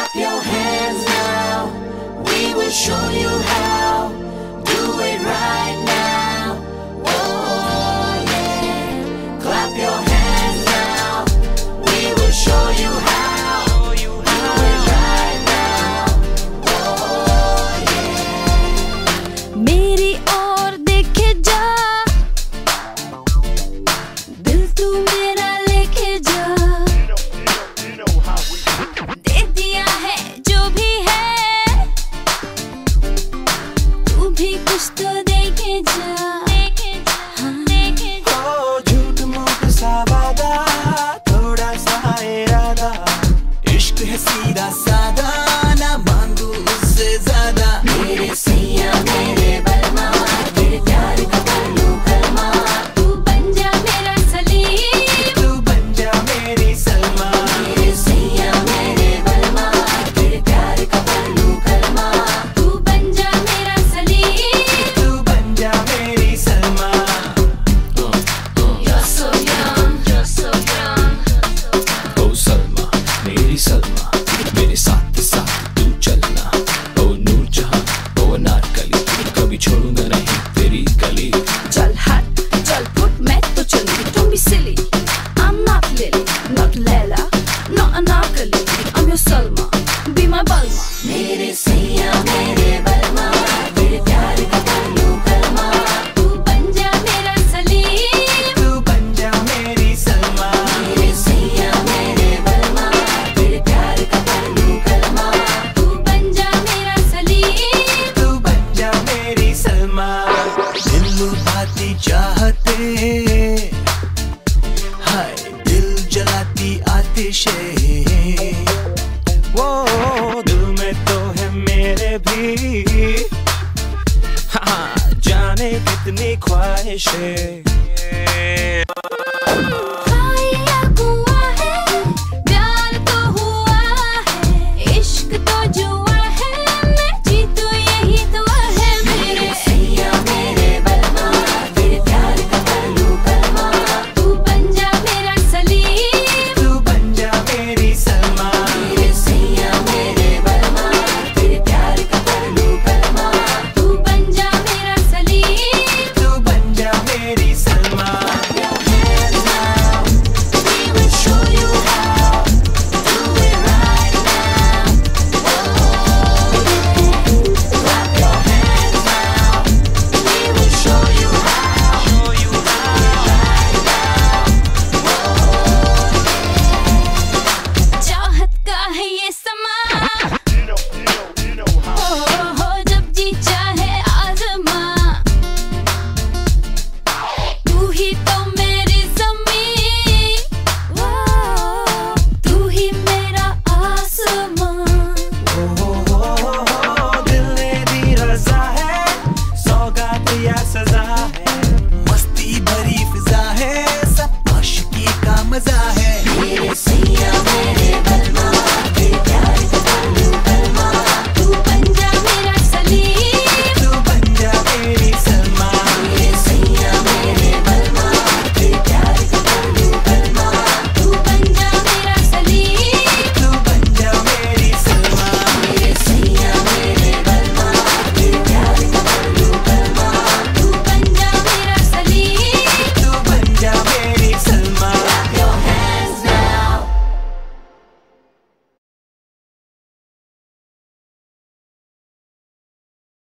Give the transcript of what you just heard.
Clap your hands now, we will show you how. Do it right now, oh yeah. Clap your hands now, we will show you how. Do it right now, oh yeah. मेरी ओर देखे जा, दिल तू मेरा लेके जा। दे दिया है जो भी है, तू भी कुछ तो देखे जा। ओ झूठ मूठ सा वादा, थोड़ा सा इरादा, इश्क है सीधा सादा, ना मांगू उससे ज्यादा। मेरे सैया मेरे बलमा, तेरे प्यार का कर लूं कलमा। तू बन जा मेरा सलीम, तू बन जा मेरी सलमा। मेरे सैया मेरे बलमा, तेरे प्यार का कर लूं कलमा। तू बन जा मेरा सलीम। तू बन जा मेरी Salma. You're so young, you're so young. ओ सलमा मेरी सलमा, मेरे साथ साथ तू चलना। ओ नूरजहां ओ अनारकली, कभी छोड़ूंगा नहीं तेरी गली। चल हट चल फुट, मैं तो चलूंगी, don't be silly. I'm not Lily, not Leila, not Anarkali. I'm your Salma, be my Balma. मेरे सैया मेरे बलमा, तेरे प्यार का कर लूं कलमा। तू बन जा मेरा सलीम, तू बन जा मेरी सलमा। मेरे सैया मेरे बलमा, तेरे प्यार का कर लूं कलमा। तू बन जा मेरा सलीम। तू बन जा मेरी सलमा। दिल लुभाती चाहते, हाय दिल जलाती आतिशे। वो दिल में तो है मेरे भी, हाँ जाने कितनी ख्वाहिशें।